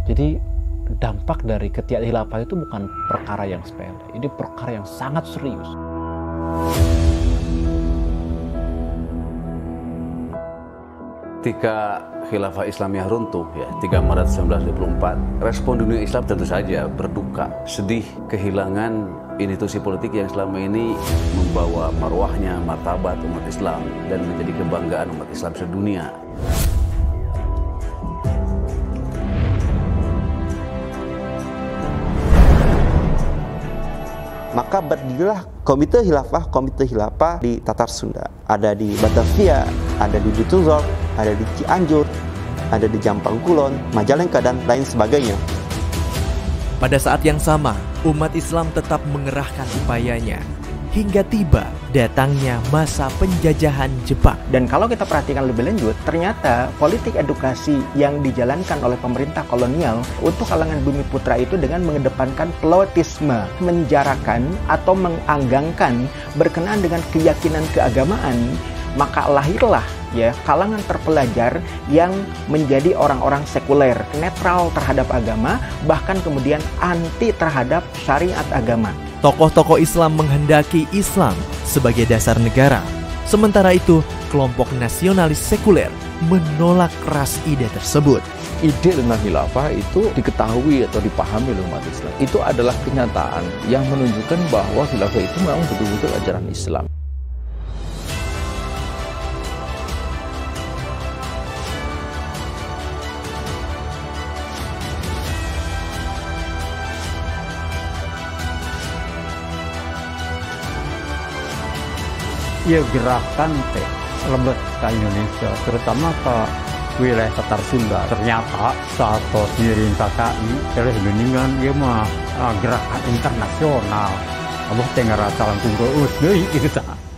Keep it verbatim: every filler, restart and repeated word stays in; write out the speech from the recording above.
Jadi dampak dari ketiak khilafah itu bukan perkara yang sepele, ini perkara yang sangat serius. Ketika khilafah Islamiyah runtuh ya tiga Maret seribu sembilan ratus dua puluh empat, respon dunia Islam tentu saja berduka, sedih, kehilangan institusi politik yang selama ini membawa marwahnya, martabat umat Islam dan menjadi kebanggaan umat Islam sedunia. Maka berdirilah Komite Khilafah, Komite Khilafah di Tatar Sunda. Ada di Batavia, ada di Dituzor, ada di Cianjur, ada di Jampang Kulon, Majalengka, dan lain sebagainya. Pada saat yang sama, umat Islam tetap mengerahkan upayanya hingga tiba datangnya masa penjajahan Jepang. Dan kalau kita perhatikan lebih lanjut, ternyata politik edukasi yang dijalankan oleh pemerintah kolonial untuk kalangan bumi putra itu dengan mengedepankan plotisme, menjarakan atau menganggangkan berkenaan dengan keyakinan keagamaan, maka lahirlah ya kalangan terpelajar yang menjadi orang-orang sekuler, netral terhadap agama, bahkan kemudian anti terhadap syariat agama. Tokoh-tokoh Islam menghendaki Islam sebagai dasar negara. Sementara itu, kelompok nasionalis sekuler menolak keras ide tersebut. Ide tentang khilafah itu diketahui atau dipahami oleh umat Islam. Itu adalah kenyataan yang menunjukkan bahwa khilafah itu memang betul-betul ajaran Islam. Ya, gerakan teh lebet ke Indonesia, terutama ke wilayah Tatar Sunda. Ternyata saat sendiri K K I terus geningan dia mah gerakan internasional. Abah teh ngerasa langsung ke us deui gitu.